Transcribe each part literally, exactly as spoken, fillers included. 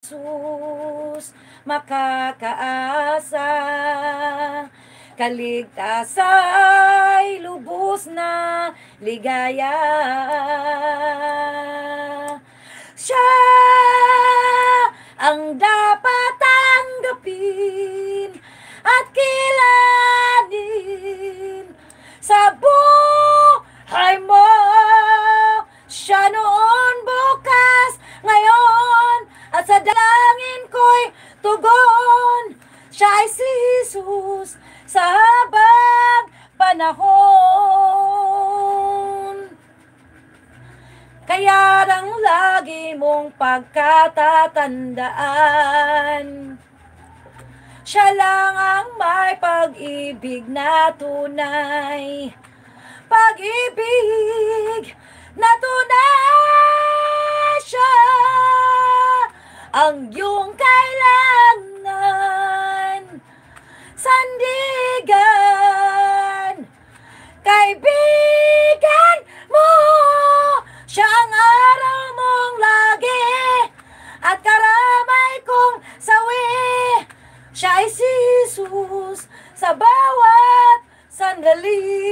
Jesus makakaasa. Kaligtasa'y lubos na ligaya. Siya ang dapat tanggapin at kilanin sa buhay mo. Siya noon, bukas, ngayon, at sa dalangin ko'y tugon. Siya ay si Jesus sa habang panahon. Kaya lang lagi mong pagkatatandaan, siya lang ang may pag-ibig na tunay. Pag-ibig na tunay, siya ang iyong kailangan. Sandigan, kaibigan mo, siya ang araw mong lagi at karamay kong sawi. Siya ay si Jesus sa bawat sandali.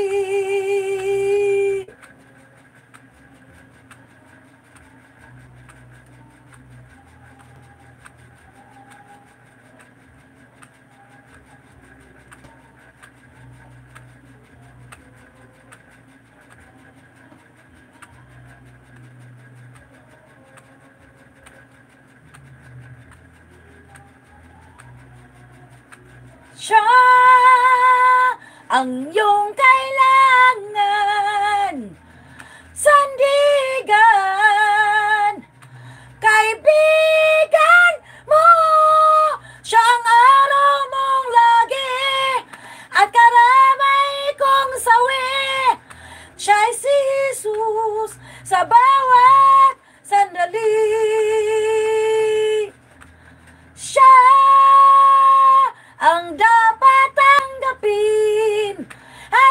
Siya ang iyong kailangan. Sandigan, kaibigan mo, siya ang araw mong lagi at karamay kong sawi. Siya ay si Jesus sa bawat sandali. Siya ang dapat tanggapin at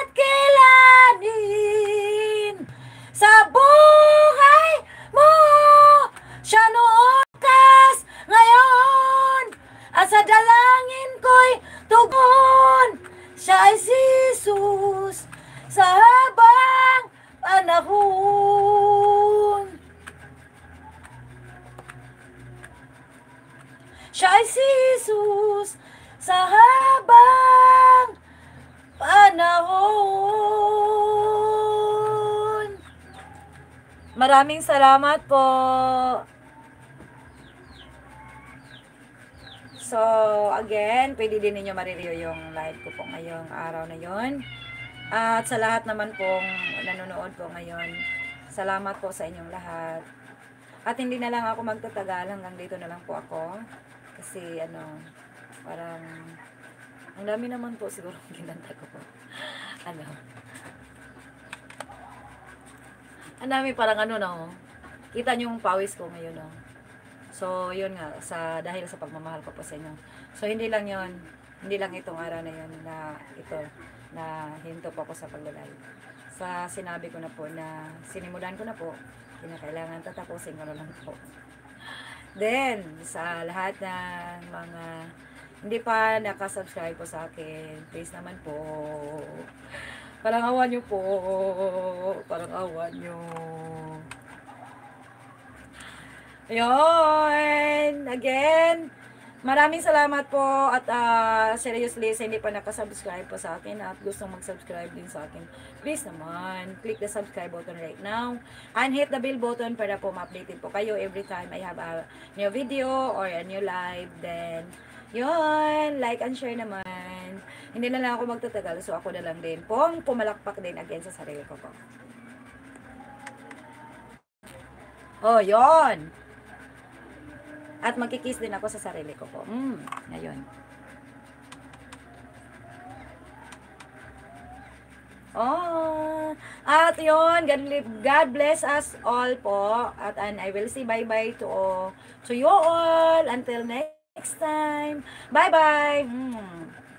kilanin sa buhay mo. Siya noon, bukas, ngayon, at sa dalangin ko'y tugon. Siya ay si Jesus sa habang panahon. Siya ay si Jesus sa habang panahon. Maraming salamat po. So, again, pwede din ninyo ma-review yung live ko po ngayong araw na yon. At sa lahat naman pong nanonood po ngayon, salamat po sa inyong lahat. At hindi na lang ako magtatagal, hanggang dito na lang po ako. Kasi, ano, parang, ang dami naman po siguro ginanta ko po. Ano? Ang dami parang ano na, oh. Kita niyo yung pawis ko ngayon, oh. So, yun nga, sa, dahil sa pagmamahal ko po sa inyo. So, hindi lang yun, hindi lang itong araw na yun na ito, na hinto po ako sa paglalay. Sa sinabi ko na po na sinimulan ko na po, kinakailangan tatapusin ko na lang po. Then, sa lahat ng mga hindi pa nakasubscribe po sa akin, please naman po, parang awan nyo po, parang awan nyo. Ayun, again, maraming salamat po at uh, seriously, sa hindi pa nakasubscribe po sa akin at gustong mag-subscribe din sa akin, please naman, click the subscribe button right now and hit the bell button para po ma-updated po kayo every time I have a new video or a new live. Then, yun, like and share naman. Hindi na lang ako magtatagal, so ako na lang din pong pumalakpak din again sa sarili ko po. Oh, yun. At magkikiss din ako sa sarili ko po. Mm, ngayon. Oh, at yun, God, God bless us all po. At and I will say bye-bye to all, to you all. Until next time. Bye-bye. Mm.